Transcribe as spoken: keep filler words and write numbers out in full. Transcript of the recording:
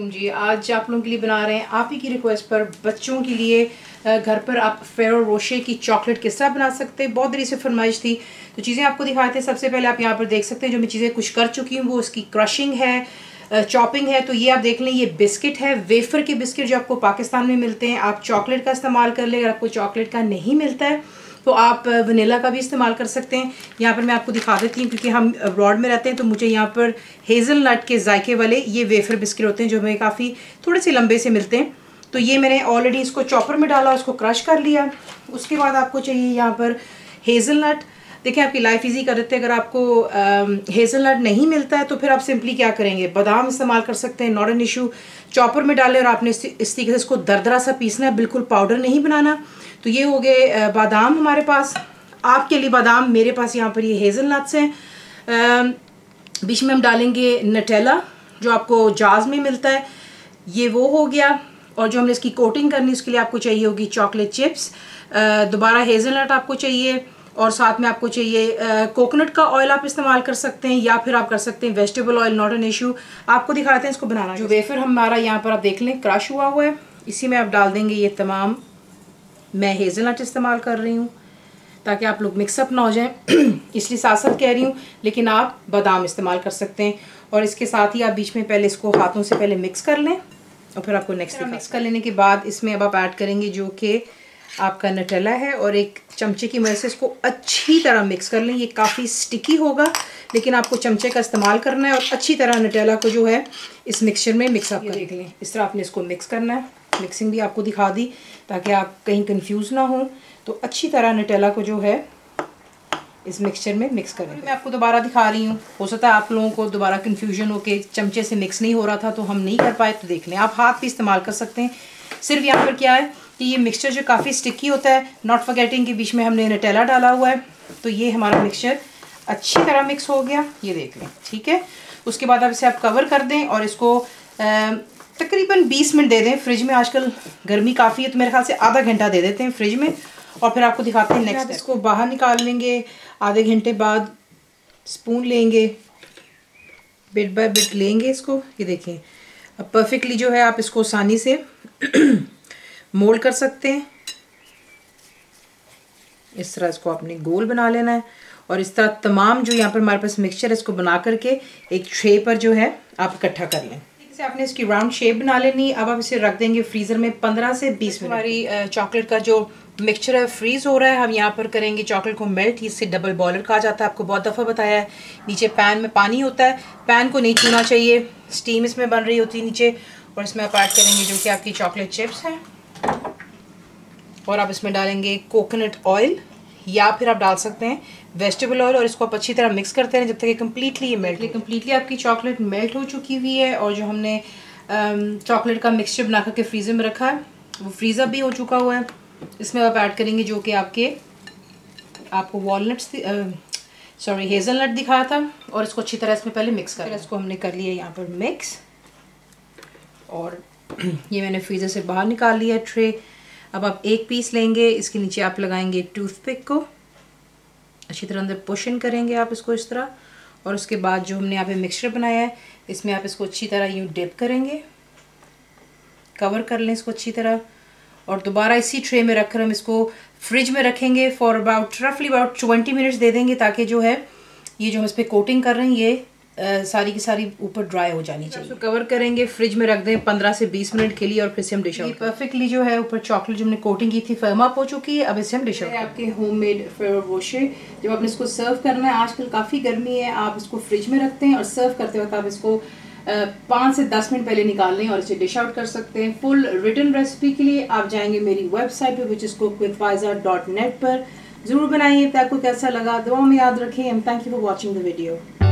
वालेकुम जी। आज आप लोगों के लिए बना रहे हैं आप ही की रिक्वेस्ट पर बच्चों के लिए घर पर आप फेरो रोशे की चॉकलेट किस तरह बना सकते हैं। बहुत देरी से फरमाइश थी तो चीज़ें आपको दिखाते हैं। सबसे पहले आप यहाँ पर देख सकते हैं जो मैं चीज़ें कुछ कर चुकी हूँ वो उसकी क्रशिंग है, चॉपिंग है। तो ये आप देख लें, ये बिस्किट है, वेफर के बिस्किट जो आपको पाकिस्तान में मिलते हैं। आप चॉकलेट का इस्तेमाल कर लें। अगर आपको चॉकलेट का नहीं मिलता है तो आप वनीला का भी इस्तेमाल कर सकते हैं। यहाँ पर मैं आपको दिखा देती हूँ क्योंकि हम अब्रॉड में रहते हैं तो मुझे यहाँ पर हेज़लनट के जायके वाले ये वेफर बिस्किट होते हैं जो हमें काफ़ी थोड़े से लंबे से मिलते हैं। तो ये मैंने ऑलरेडी इसको चॉपर में डाला, उसको क्रश कर लिया। उसके बाद आपको चाहिए यहाँ पर हेज़लनट। देखें आपकी लाइफ इजी कर देते हैं। अगर आपको हेज़लनट नहीं मिलता है तो फिर आप सिंपली क्या करेंगे, बादाम इस्तेमाल कर सकते हैं, नॉट एन इशू। चॉपर में डालें और आपने इस तरीके से इसको दरदरा सा पीसना है, बिल्कुल पाउडर नहीं बनाना। तो ये हो गए बादाम हमारे पास। आपके लिए बादाम, मेरे पास यहाँ पर ये हेज़लनट्स हैं। बीच में हम डालेंगे नटेला जो आपको जार्स में मिलता है, ये वो हो गया। और जो हमने इसकी कोटिंग करनी उसके लिए आपको चाहिए होगी चॉकलेट चिप्स। दोबारा हेज़लनट आपको चाहिए और साथ में आपको चाहिए कोकोनट का ऑयल आप इस्तेमाल कर सकते हैं या फिर आप कर सकते हैं vegetable oil, not an issue. आपको दिखाते हैं इसको बनाना। जो वेफर हमारा यहाँ पर आप देख लें क्रश हुआ हुआ है, इसी में आप डाल देंगे ये तमाम। मैं हेज़लनट इस्तेमाल कर रही हूँ ताकि आप लोग मिक्सअप ना हो जाएं, इसलिए साथ साथ कह रही हूँ, लेकिन आप बादाम इस्तेमाल कर सकते हैं। और इसके साथ ही आप बीच में पहले इसको हाथों से पहले मिक्स कर लें और फिर आपको नेक्स्ट मिक्स कर लेने के बाद इसमें अब आप ऐड करेंगे जो कि आपका नटेला है और एक चमचे की मदद से इसको अच्छी तरह मिक्स कर लें। ये काफ़ी स्टिकी होगा लेकिन आपको चमचे का इस्तेमाल करना है और अच्छी तरह नटेला को जो है इस मिक्सचर में मिक्सअप कर देख लें। इस तरह आपने इसको मिक्स करना है। मिक्सिंग भी आपको दिखा दी ताकि आप कहीं कंफ्यूज ना हो। तो अच्छी तरह नटेला को जो है इस मिक्सचर में मिक्स करें। मैं आपको दोबारा दिखा रही हूँ, हो सकता है आप लोगों को दोबारा कंफ्यूजन हो कि चमचे से मिक्स नहीं हो रहा था तो हम नहीं कर पाए। तो देख लें, आप हाथ भी इस्तेमाल कर सकते हैं। सिर्फ यहाँ पर क्या है कि ये मिक्सचर जो काफ़ी स्टिकी होता है, नॉट फॉरगेटिंग के बीच में हमने नटेला डाला हुआ है। तो ये हमारा मिक्सचर अच्छी तरह मिक्स हो गया, ये देख लें, ठीक है। उसके बाद आप इसे आप कवर कर दें और इसको तकरीबन बीस मिनट दे दें फ्रिज में। आजकल गर्मी काफ़ी है तो मेरे ख्याल से आधा घंटा दे देते हैं फ्रिज में और फिर आपको दिखाते हैं नेक्स्ट। इसको बाहर निकाल लेंगे आधे घंटे बाद, स्पून लेंगे, बिट बाय बिट लेंगे इसको। ये देखें अब परफेक्टली जो है आप इसको आसानी से मोल्ड कर सकते हैं। इस तरह इसको आपने गोल बना लेना है और इस तरह तमाम जो यहाँ पर हमारे पास मिक्सचर है इसको बना करके एक ट्रे पर जो है आप इकट्ठा कर लें। से आपने इसकी राउंड शेप बना लेनी। अब आप इसे रख देंगे फ्रीज़र में पंद्रह से बीस मिनट। हमारी चॉकलेट का जो मिक्सचर है फ्रीज़ हो रहा है। हम यहाँ पर करेंगे चॉकलेट को मेल्ट। इससे डबल बॉयलर कहा जाता है, आपको बहुत दफ़ा बताया है। नीचे पैन में पानी होता है, पैन को नहीं छूना चाहिए, स्टीम इसमें बन रही होती है नीचे। और इसमें आप ऐड करेंगे जो कि आपकी चॉकलेट चिप्स हैं और आप इसमें डालेंगे कोकोनट ऑयल या फिर आप डाल सकते हैं वेजिटेबल ऑयल और इसको आप अच्छी तरह मिक्स करते हैं जब तक ये कम्प्लीटली ये मेल्ट। कम्प्लीटली आपकी चॉकलेट मेल्ट हो चुकी हुई है और जो हमने चॉकलेट का मिक्सचर बना करके फ्रीज़र में रखा है वो फ्रीज़र भी हो चुका हुआ है। इसमें आप ऐड करेंगे जो कि आपके आपको वॉलनट्स सॉरी हेज़लनट दिखाया था और इसको अच्छी तरह इसमें पहले मिक्स कर। इसको हमने कर लिया यहाँ पर मिक्स और ये मैंने फ्रीज़र से बाहर निकाल लिया ट्रे। अब आप एक पीस लेंगे, इसके नीचे आप लगाएंगे टूथपिक को, अच्छी तरह अंदर पुश इन करेंगे आप इसको इस तरह। और उसके बाद जो हमने यहाँ पे मिक्सचर बनाया है इसमें आप इसको अच्छी तरह यूँ डिप करेंगे, कवर कर लें इसको अच्छी तरह और दोबारा इसी ट्रे में रखकर हम इसको फ्रिज में रखेंगे फॉर अबाउट रफली अबाउट ट्वेंटी मिनट्स दे देंगे ताकि जो है ये जो हम इस पर कोटिंग कर रहे हैं ये Uh, सारी की सारी ऊपर ड्राई हो जानी चाहिए। तो कवर करेंगे, फ्रिज में रख दें पंद्रह से बीस मिनट के लिए और फिर से हम डिश आउट। परफेक्टली जो है ऊपर चॉकलेट जो हमने कोटिंग की थी फर्म अप हो चुकी है। अब इसे हम डिश आउट। आपके होममेड फेरो रोशे जब आपने इसको सर्व करना है, आजकल काफ़ी गर्मी है, आप इसको फ्रिज में रखते हैं और सर्व करते वक्त आप इसको पाँच से दस मिनट पहले निकाल लें और इसे डिश आउट कर सकते हैं। फुल रिटन रेसिपी के लिए आप जाएंगे मेरी वेबसाइट पर which is cook with Faiza dot net पर। ज़रूर बनाइए। आपको कैसा लगा दुआ में याद रखें। And thank you for watching the video.